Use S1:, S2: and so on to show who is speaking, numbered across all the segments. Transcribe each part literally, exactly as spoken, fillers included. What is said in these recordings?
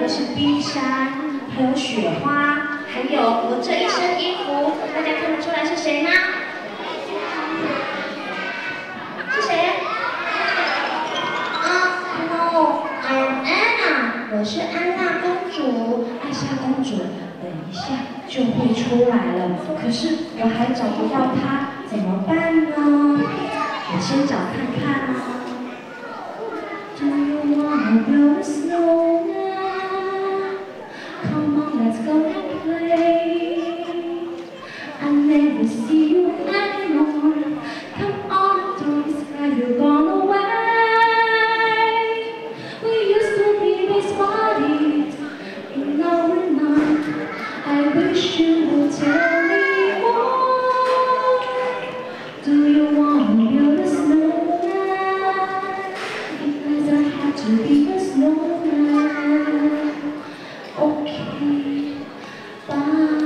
S1: 个是冰山，还有雪花，还有我这一身衣服，大家看得出来是谁吗？是谁？啊 ，No，I am Anna， 我是安娜公主，艾莎公主，等一下就会出来了，可是我还找不到她，怎么办呢？我先找看看啊。Do you wanna build a snowman? Come on, let's go and play. I never see you anymore. Come on, don't be scared, you're gone away. We used to be best buddies, and now we're not. I wish you would tell me more. Do you wanna build a snowman? It doesn't have to be a snowman. Okay, bye.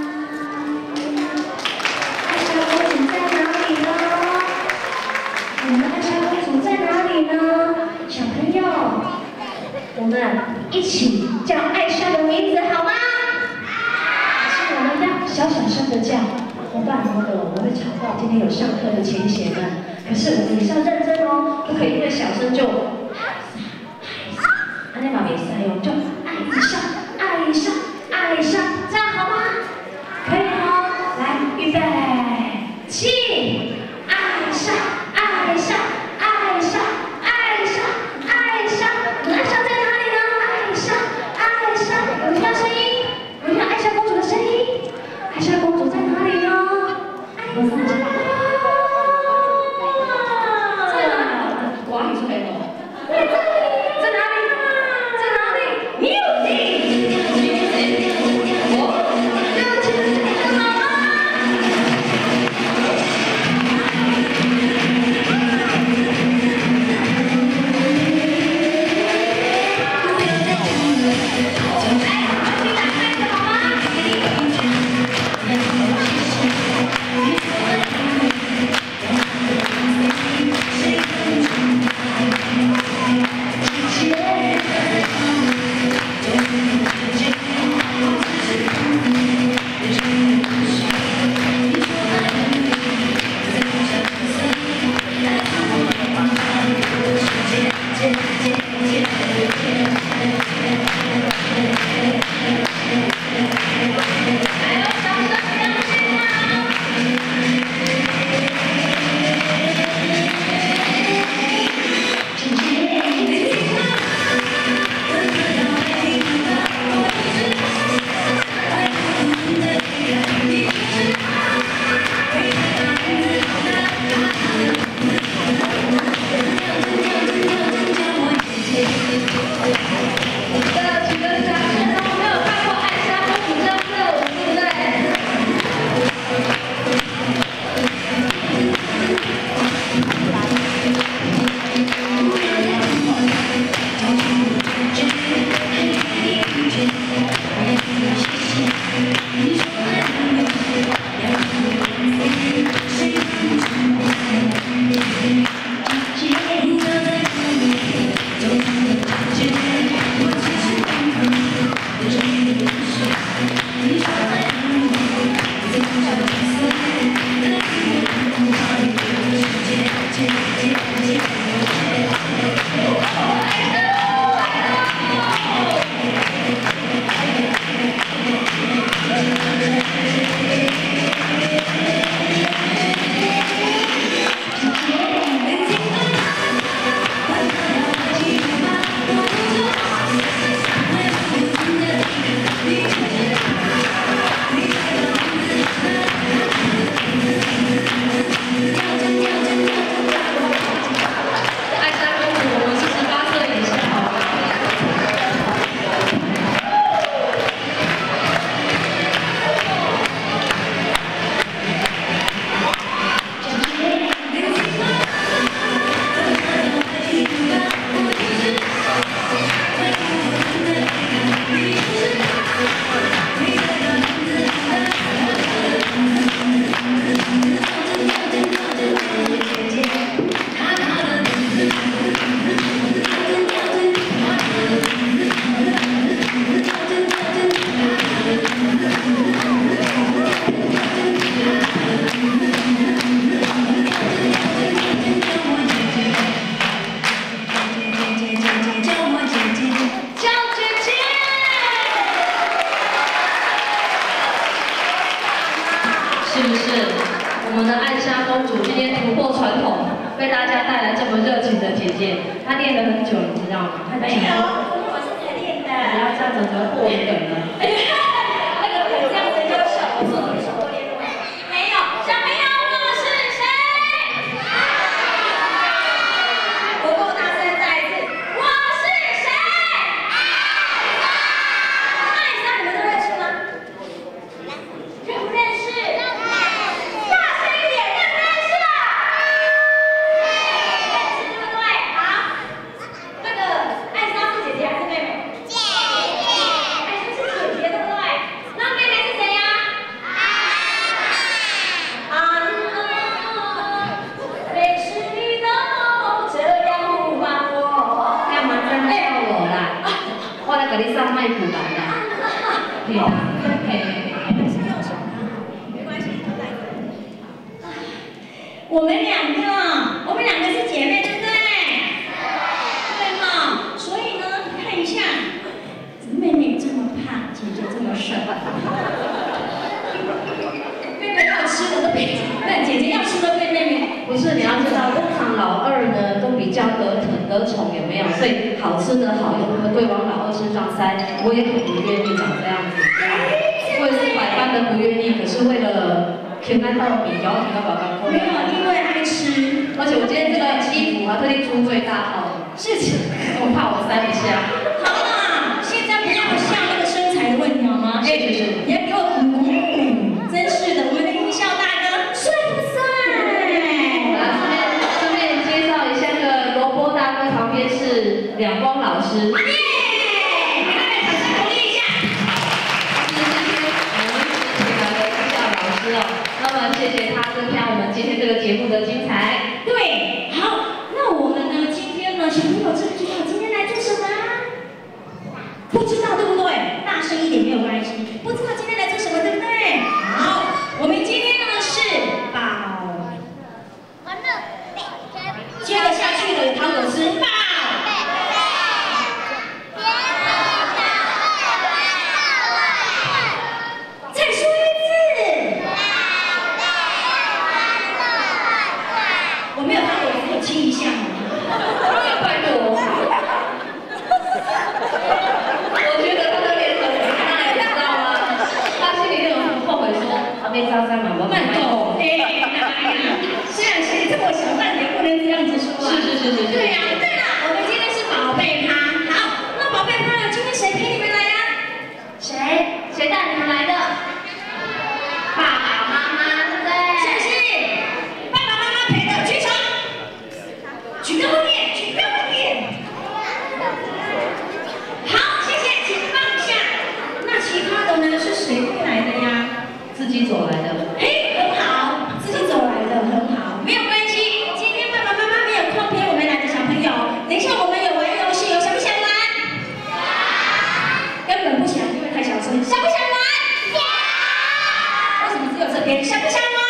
S1: 艾莎公主在哪里呢？我们艾莎公主在哪里呢？小朋友，我们一起叫艾莎的名字好吗？还是我们要小小声的叫？我爸那个我们会吵到今天有上课的前贤们，可是我们也是要认真哦，不可以因为小声就安内玛比赛哦，就艾莎艾莎艾莎，这样好吗？可以哦，来预备起，艾莎艾莎艾莎艾莎艾莎，我们艾莎在哪里呢？艾莎艾莎，有听到声音？有听到艾莎公主的声音？艾莎公主在哪里呢？我在这里。在哪里？我还出来了。在哪里？在哪里？Music。
S2: 为大家带来这么热情的姐姐，她练了很久，你知道吗？她
S1: 没有，我是才练的。
S2: 不要这样子就破梗了。
S1: 那个这样子优秀，我说你手都练了。没有，小朋友，我是谁？不够大声，再一次，我是谁？艾莎，你们都认识吗？认不认识？大声一点，认不认识？认识对不对？好，那个艾莎是姐姐还是妹妹？姐姐。艾莎是姐姐，对不对？那妹妹是谁呀？安娜。被是你的梦这样不把我。
S2: 干嘛真的要我啦？我来给你上麦谱来啦。对啊，
S1: 我们两个，我们两个是姐妹，对不对？对哈，所以呢，看一下，妹妹这么胖，姐姐这么瘦。妹妹要吃的都被，那姐姐要吃的被妹妹。
S2: 不是，你要知道，通常老二呢都比较得疼得宠，有没有？所以好吃的好用的会往老二身上塞。我也很不愿意长这样子，我也是百般的不愿意，可是为了平安到米，然后提到宝宝
S1: 没有，因为爱吃。
S2: 而且我今天这个衣服还特地出最大号的，
S1: 是情，
S2: 我怕我塞不下。
S1: 好啦，现在不要笑那个身材的问题好吗？
S2: 哎，是是。
S1: 你要给我嗯，真是的，我们的音效大哥帅不帅？
S2: 啊，顺便顺便介绍一下，那个萝卜大哥旁边是两光老师。
S1: 耶！给他们掌声鼓励一下。
S2: 是今天我们一起来的音效老师哦，那么谢谢他增加我们今天这个节目的精彩。
S1: 对，好，那我们呢？今天呢，小朋友知不知道今天来做什么啊？不知道对不对？大声一点没有关系。不知道今天来做什么，对不对？好，我们今天呢是宝，接着下去的糖果吃宝。再说一次。我没有糖果，只有亲一下。
S2: 拜托。我觉得他的脸很无奈，你知道吗？他心里就很后悔说，他被渣渣妈妈
S1: 慢走，哎呀，虽然是这么小，但也不能这样子说啊。
S2: 是是是是是。
S1: 对呀，对了，我们今天是宝贝趴，好，那宝贝趴呢？今天谁陪你们来呀？
S2: 谁？谁带你们来的？爸爸妈妈，对不对？
S1: 是不是？爸爸妈妈陪的，举手，举高点，举高点。好，谢谢，请放下。那其他的呢？是谁会来的呀？
S2: 自己走来的。
S1: 嘿，很好，自己走来的很好，没有关系。今天爸爸妈妈没有空陪我们来的小朋友，等一下我们有玩游戏，有想不想玩？根本不想，因为太小声。想不想玩？为什么只有这边？想不想玩？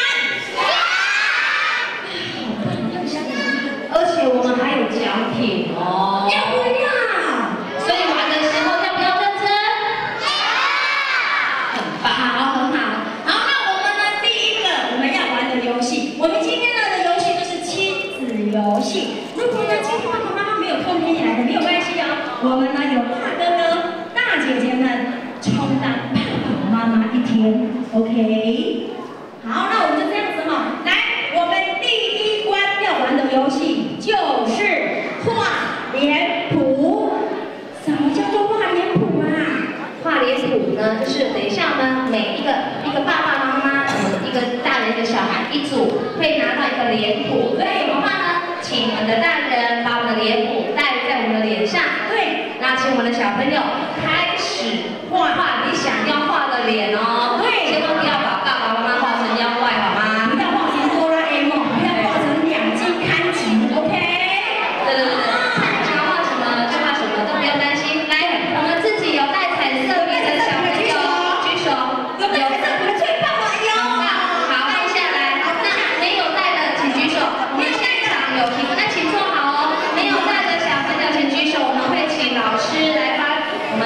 S2: 而且我们还有奖品哦。
S1: 要不要？
S2: 所以玩的时候要不要认真？很棒。
S1: 好，很好。好，那我们呢？第一个我们要玩的游戏，我们今天呢的游戏就是亲子游戏。如果呢今天爸爸妈妈没有空陪你来的，没有关系哦。我们呢有大哥哥、大姐姐们充当爸爸妈妈一天 ，OK？ 好，那我们就这样子哈。来，我们第一关要玩的游戏就是画脸谱。什么叫做画脸谱啊？
S2: 画脸谱呢，就是等一下呢，每一个一个爸爸妈妈，呃，一个大人一个小孩一组，会拿到一个脸谱。对，怎么画呢？请我们的大人把我们的脸谱戴在我们的脸上。
S1: 对，
S2: 那请我们的小朋友开始画画你想要画的脸哦。
S1: 对，
S2: 千万不要把爸爸妈妈画成妖怪，好吗？
S1: 不要画成哆啦 A 梦，不要画成两斤看紧 ，OK？
S2: 对对对对，想要画什么就画什么，都不用担心。来，我们自己有带彩色笔的小朋友举手，
S1: 有带彩色笔的最棒了，有。
S2: 好，放下来。那没有带的请举手。我们现场有题目，那请坐好哦。没有带的小朋友请举手，我们会请老师来发我们